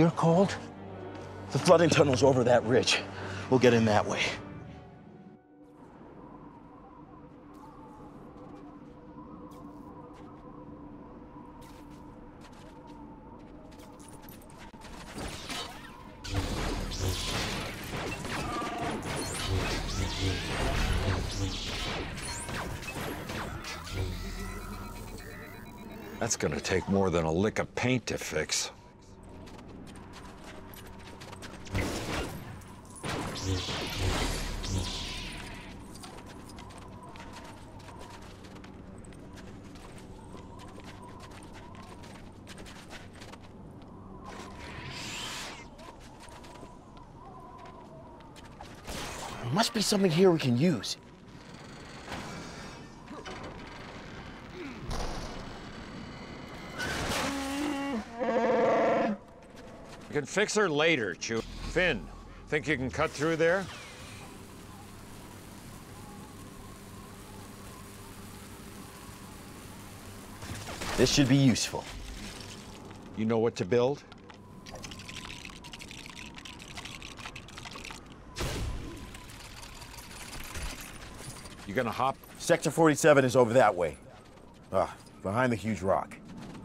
you're cold? The flooding tunnel's over that ridge. We'll get in that way. That's gonna take more than a lick of paint to fix. There must be something here we can use. You can fix her later, Chew. Fin, think you can cut through there? This should be useful. You know what to build? You gonna hop? Sector 47 is over that way. Behind the huge rock.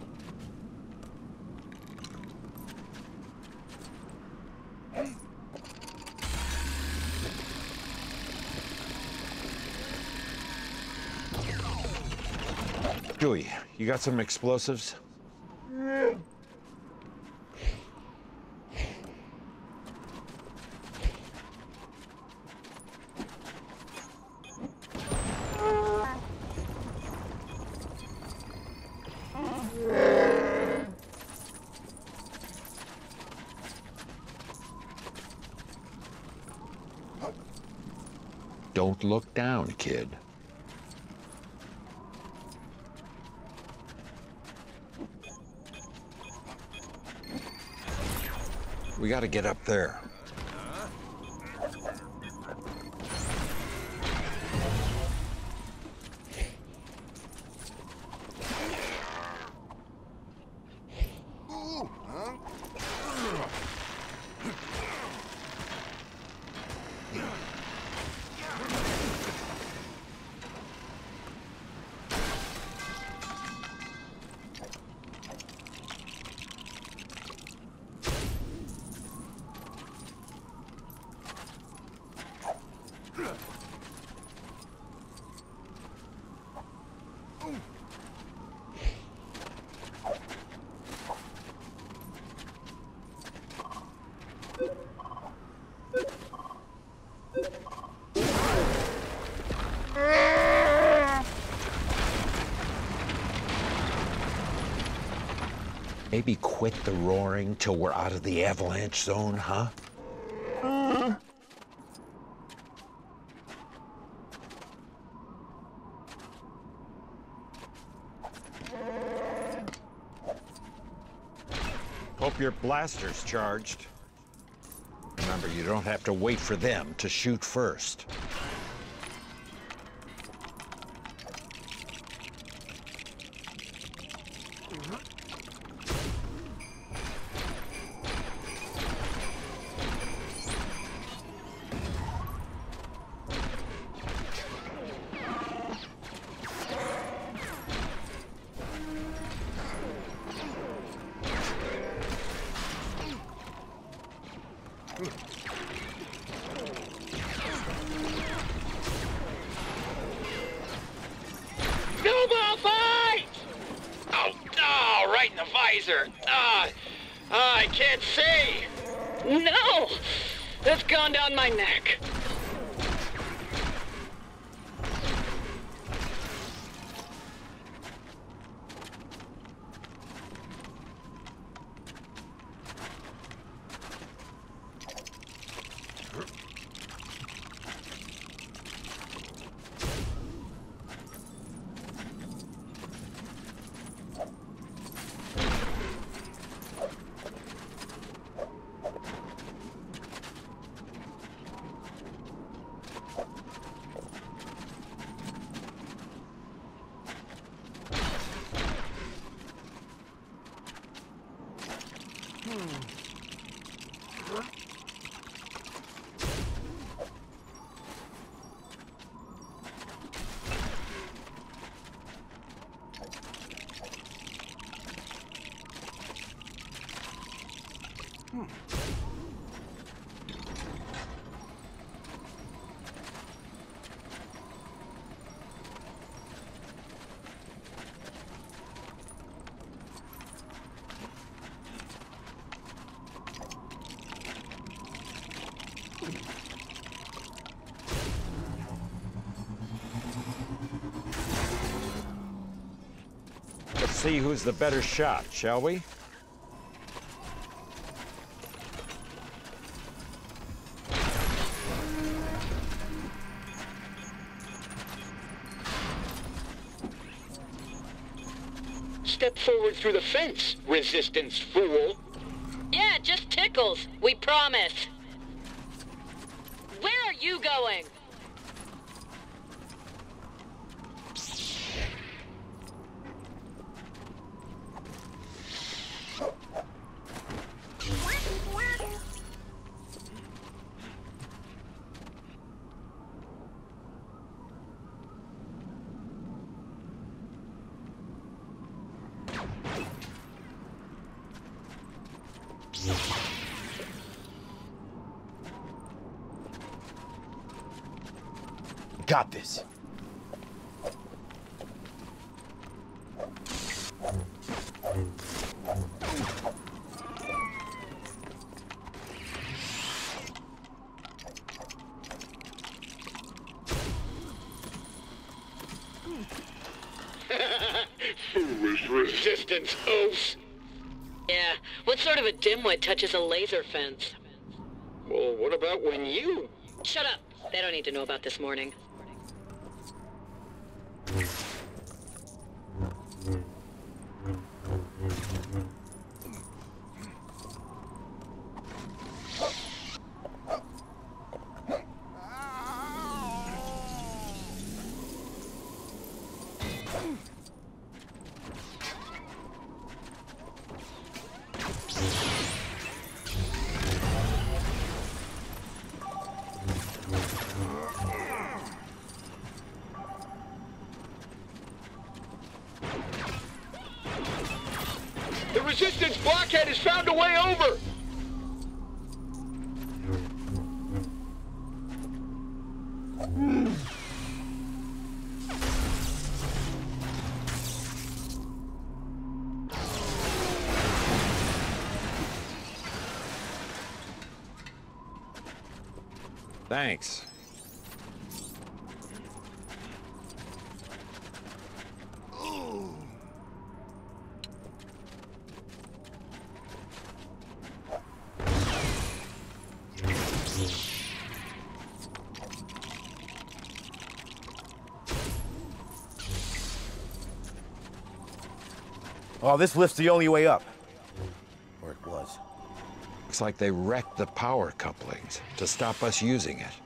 Chewie, you got some explosives? Don't look down, kid. We gotta get up there. Maybe quit the roaring till we're out of the avalanche zone, huh? Hope your blaster's charged. Remember, you don't have to wait for them to shoot first. I can't see. No! It's gone down my neck. Let's see who's the better shot, shall we? Step forward through the fence, resistance fool. Yeah, just tickles. We promise. Where are you going? Got this. Foolish resistance oafs. Yeah, what sort of a dimwit touches a laser fence? Well, what about when you... Shut up. They don't need to know about this morning. The resistance blockhead has found a way over! Thanks. Oh, this lift's the only way up. Or it was. Looks like they wrecked the power couplings to stop us using it.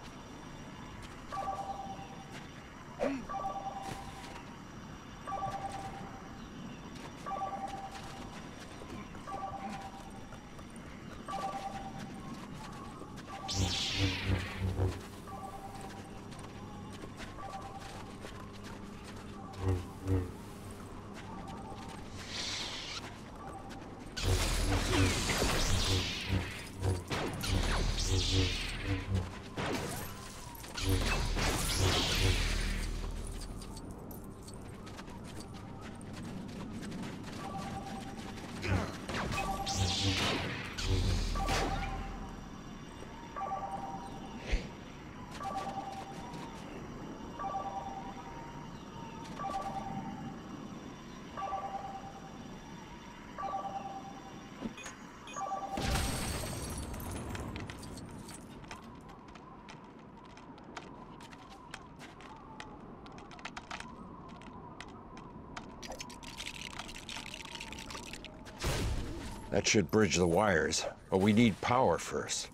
That should bridge the wires, but we need power first.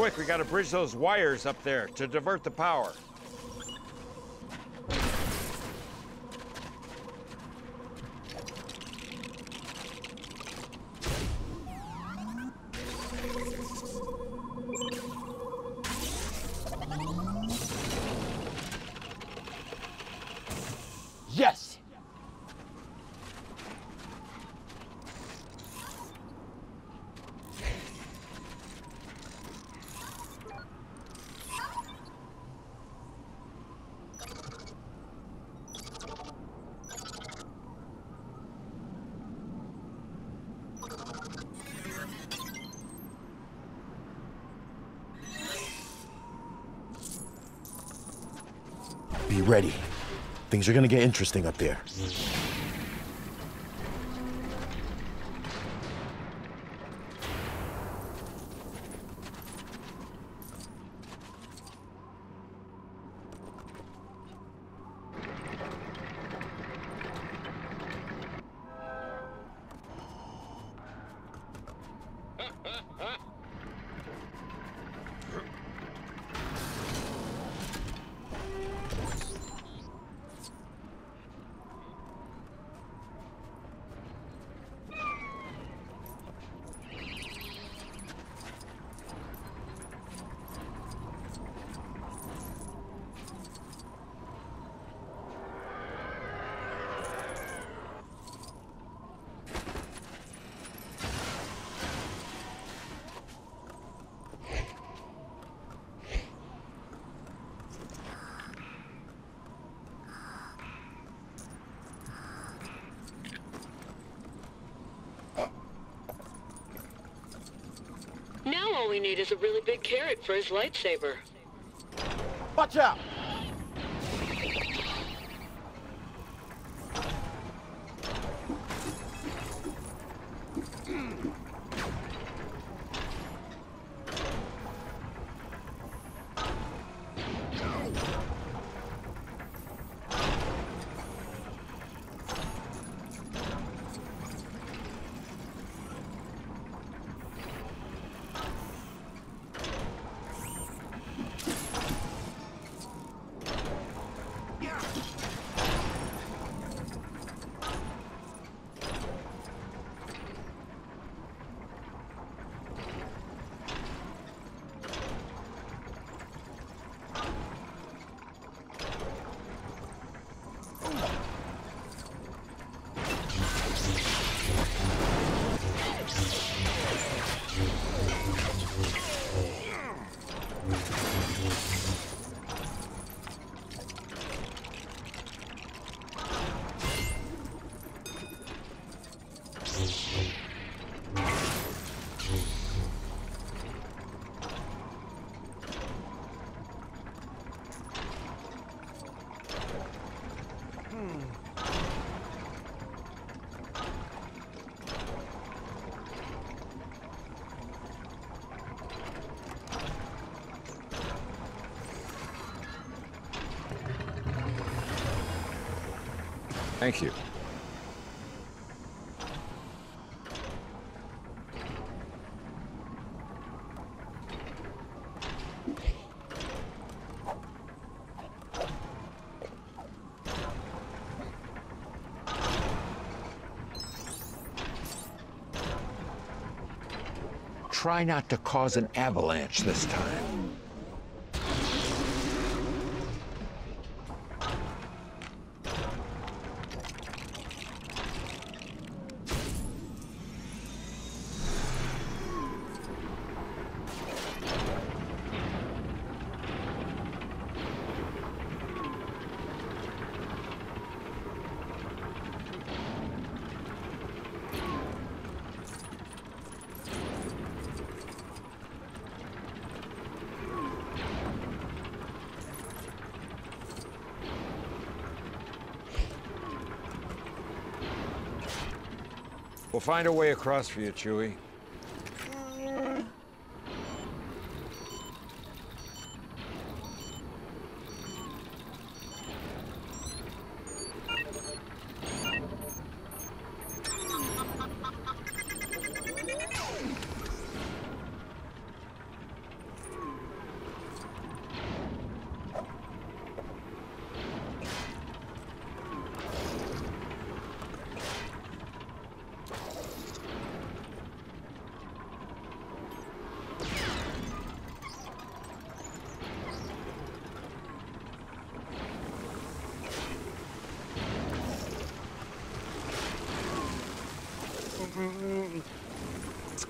quick, we gotta bridge those wires up there to divert the power. Yes! Be ready. Things are gonna get interesting up there. Now all we need is a really big carrot for his lightsaber. Watch out! Thank you. Try not to cause an avalanche this time. We'll find a way across for you, Chewie.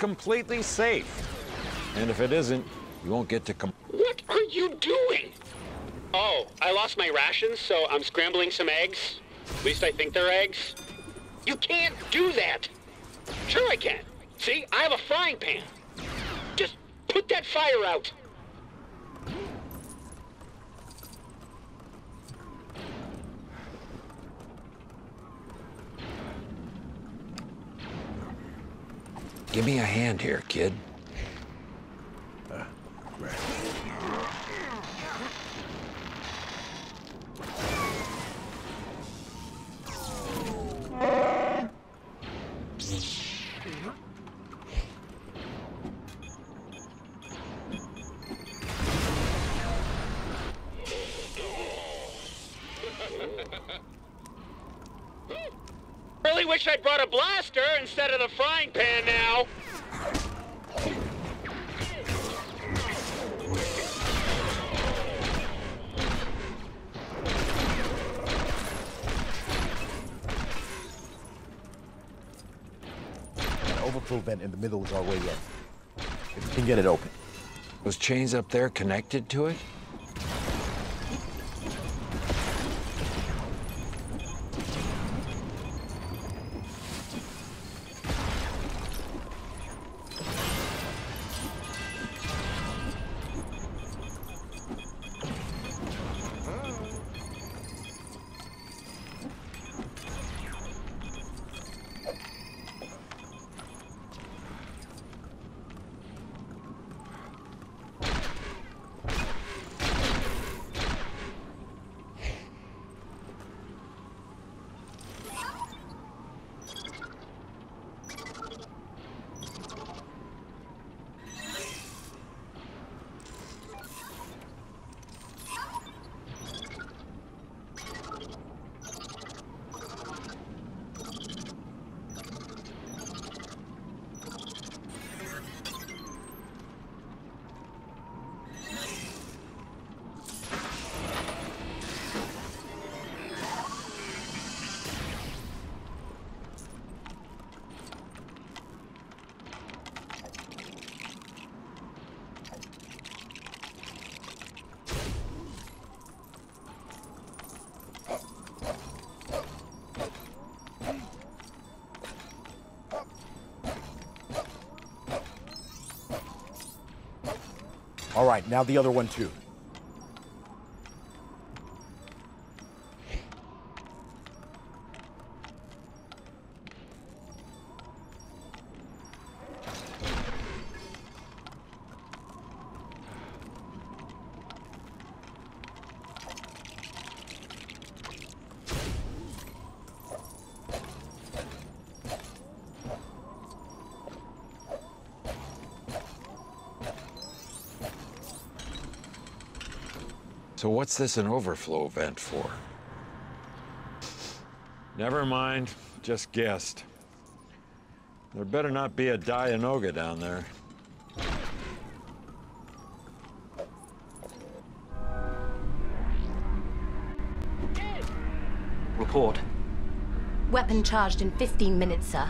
completely safe. And if it isn't, you won't get to What are you doing? Oh, I lost my rations, so I'm scrambling some eggs. At least I think they're eggs. You can't do that. Sure I can. See, I have a frying pan. Just put that fire out. Give me a hand here, kid. Right. Really wish I'd brought a blaster instead of the frying pan now. An overflow vent in the middle is our way in. If we can get it open. Those chains up there connected to it? All right, now the other one too. So what's this an overflow vent for? Never mind, just guessed. There better not be a Dianoga down there. Report. Weapon charged in 15 minutes, sir.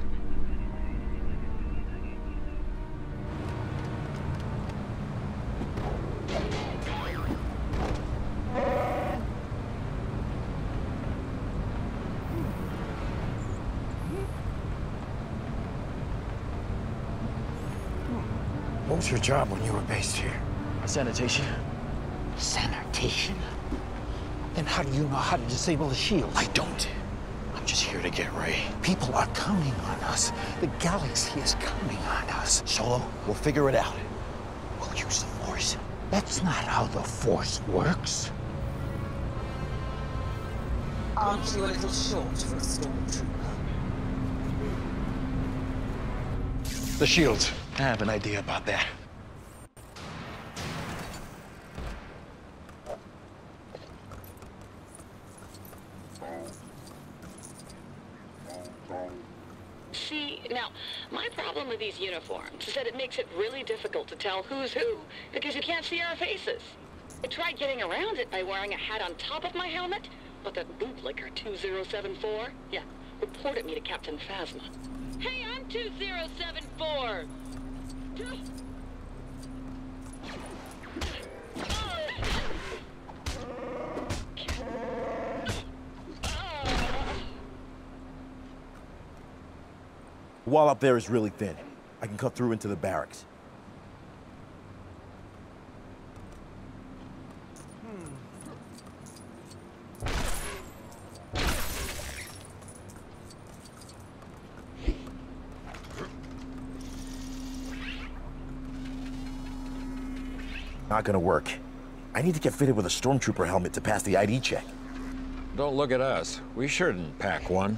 What was your job when you were based here? Sanitation. Sanitation? Then how do you know how to disable the shields? I don't. I'm just here to get Ray. People are coming on us. The galaxy is coming on us. Solo, we'll figure it out. We'll use the Force. That's not how the Force works. Aren't you a little short for a stormtrooper? The shields. I have an idea about that. See, now, my problem with these uniforms is that it makes it really difficult to tell who's who, because you can't see our faces. I tried getting around it by wearing a hat on top of my helmet, but that bootlicker 2074, reported me to Captain Phasma. Hey, I'm 2074! The wall up there is really thin. I can cut through into the barracks. Not gonna work. I need to get fitted with a stormtrooper helmet to pass the ID check. Don't look at us. We sure didn't pack one.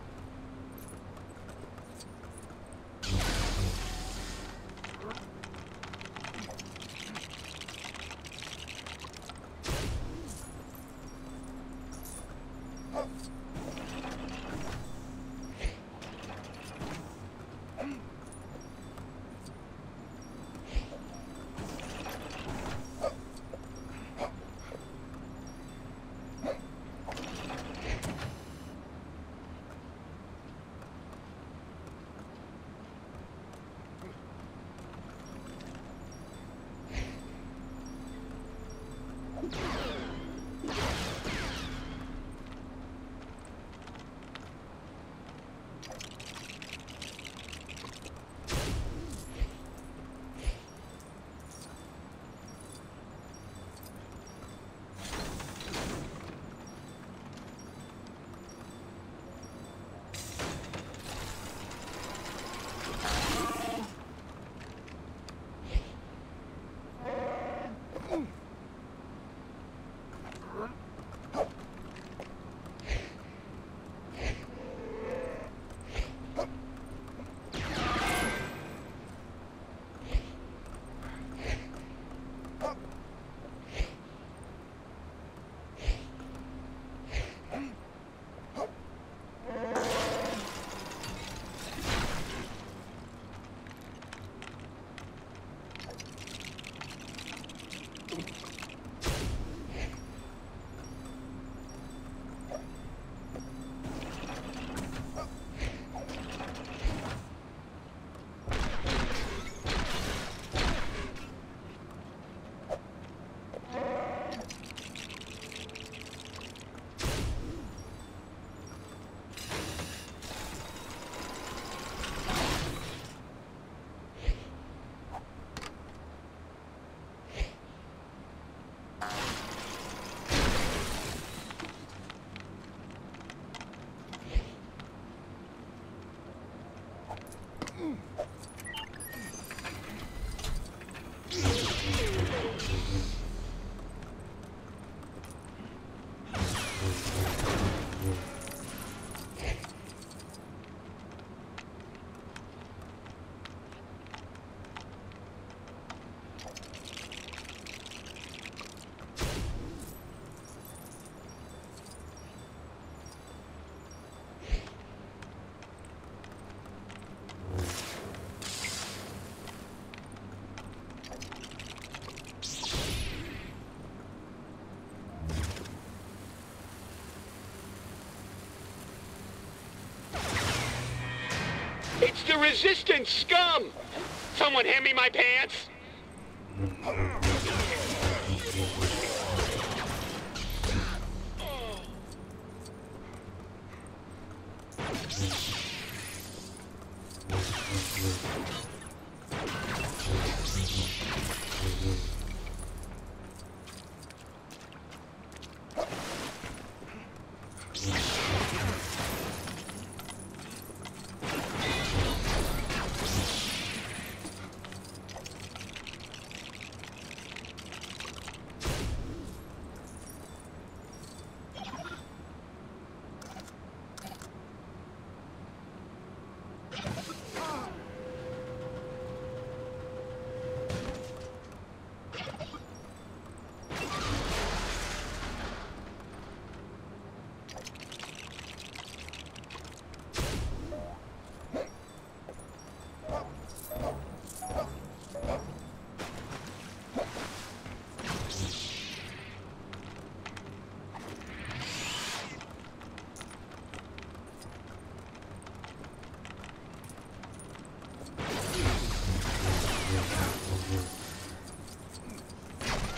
It's the Resistance, scum! Someone hand me my pants!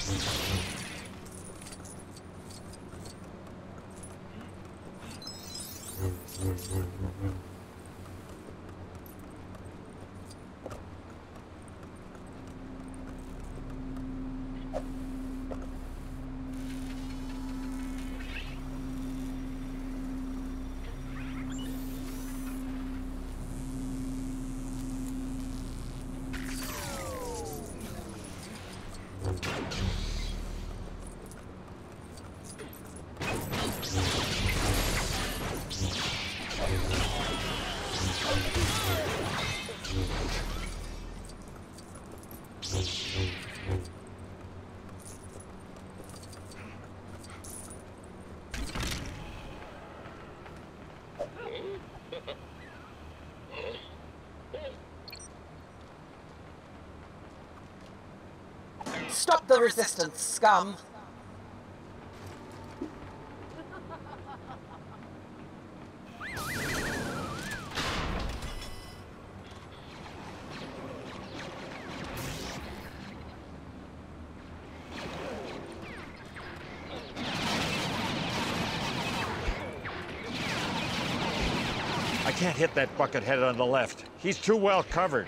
Stop the resistance, scum! I can't hit that buckethead on the left. He's too well covered.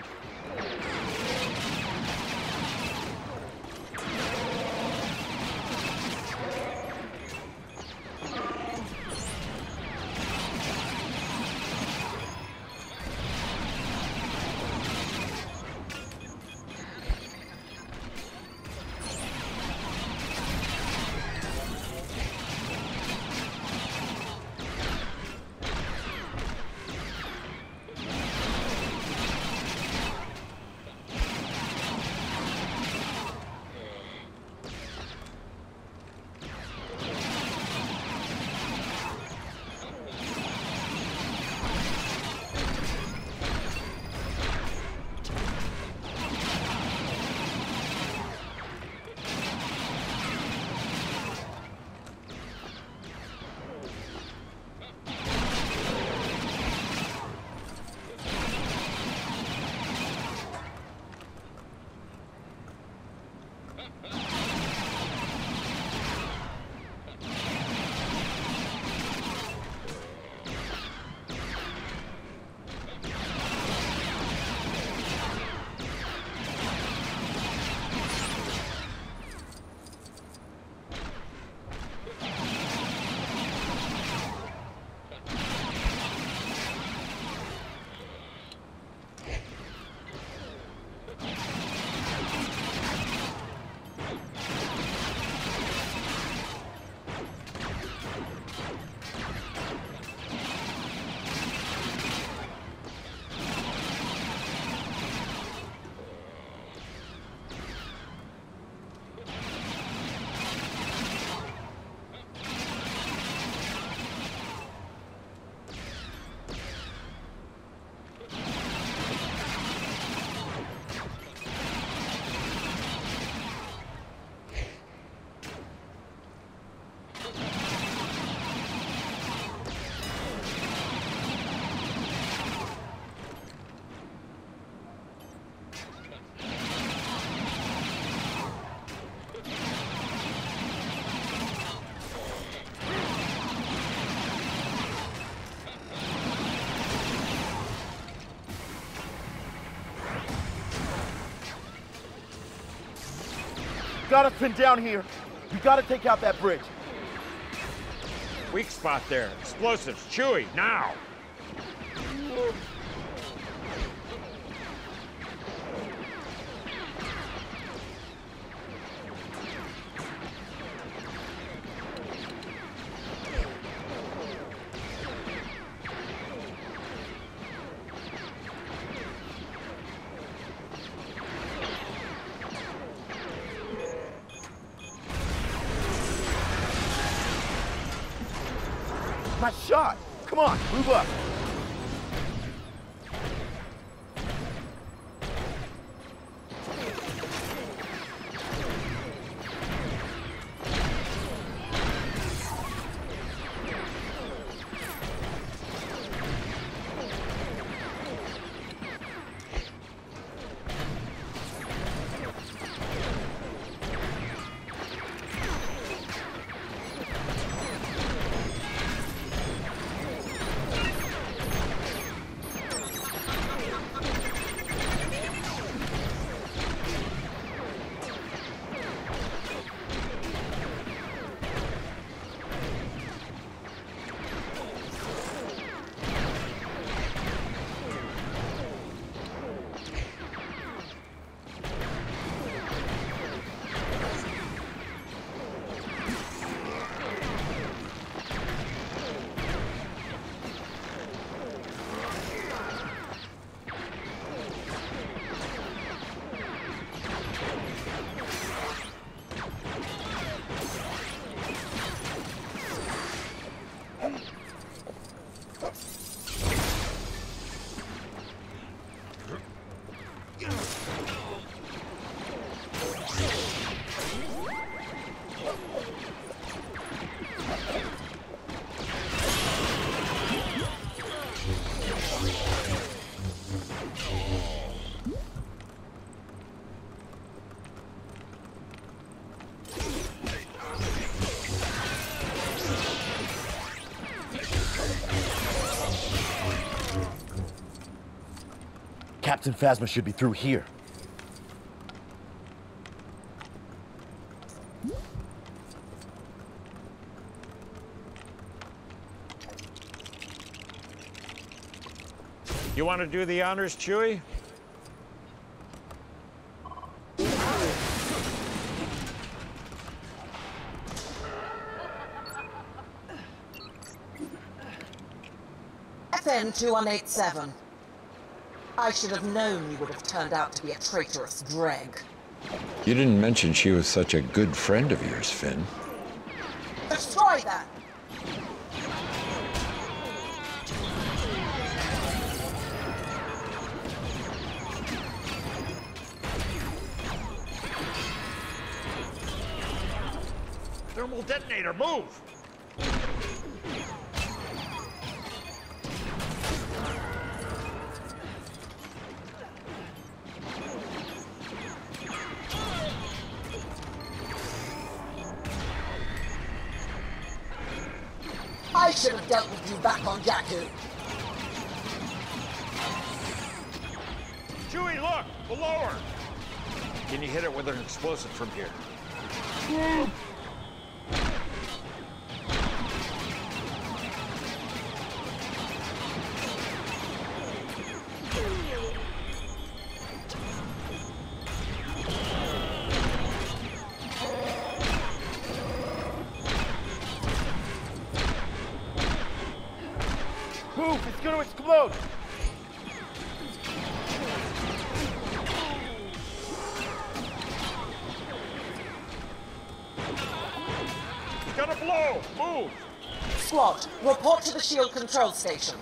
Got us pinned down here. We gotta take out that bridge. Weak spot there. Explosives. Chewie, now! My shot! Come on, move up! Captain Phasma should be through here. You want to do the honors, Chewie? FN-2187. I should have known you would have turned out to be a traitorous dreg. You didn't mention she was such a good friend of yours, Finn. Destroy that! Thermal detonator, move! I should have dealt with you back on Jakku. Chewie, look! Below her! Can you hit it with an explosive from here? Move! It's gonna explode! It's gonna blow! Move! Squad, report to the shield control station.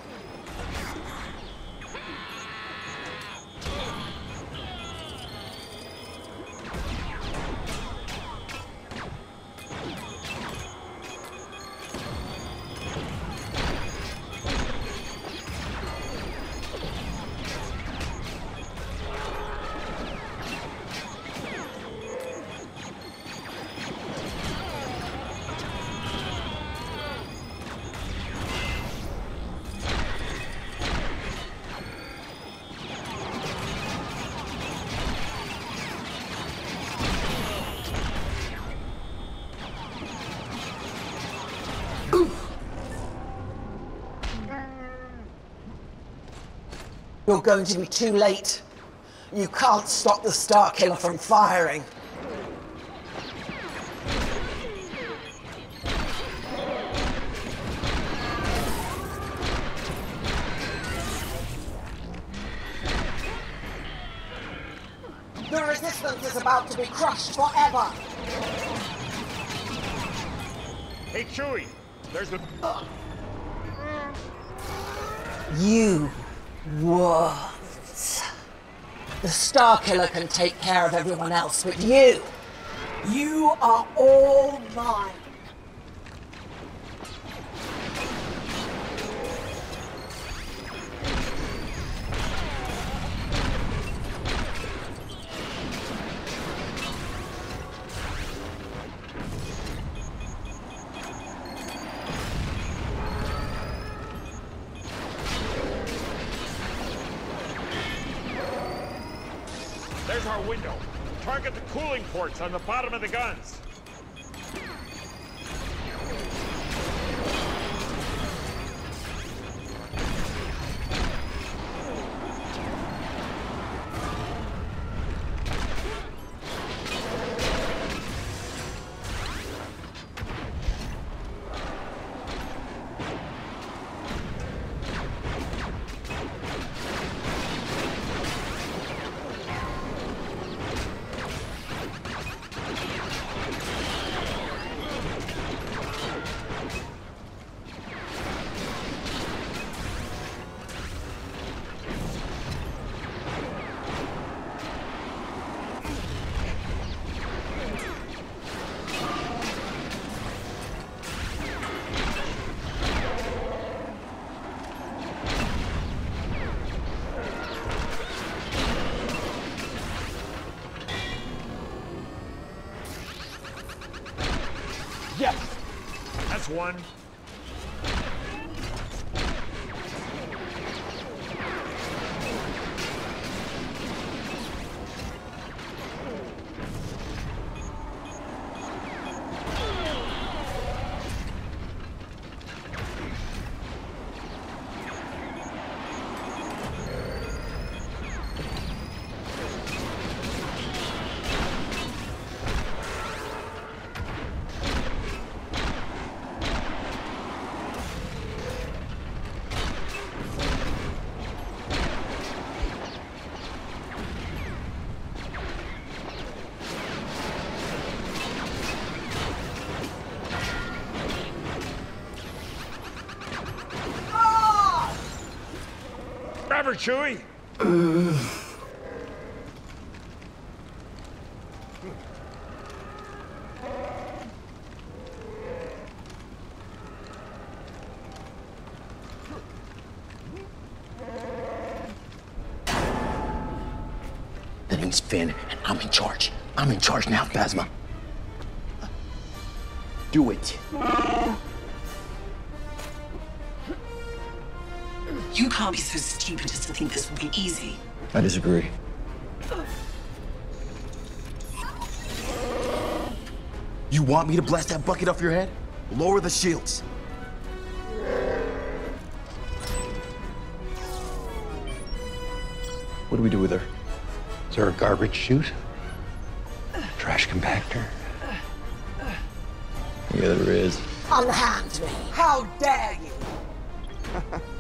You're going to be too late. You can't stop the Star Killer from firing. The Resistance is about to be crushed forever. Hey, Chewie! There's a... You won't. The Star Killer can take care of everyone else, but you are all mine. There's our window. Target the cooling ports on the bottom of the guns. Yes! That's one. cover, Chewie! The name's Finn, and I'm in charge. I'm in charge now, Phasma. Do it. You can't be so stupid as to think this will be easy. I disagree. You want me to blast that bucket off your head? Lower the shields. What do we do with her? Is there a garbage chute? Trash compactor? Yeah, there is. Unhand me. How dare you?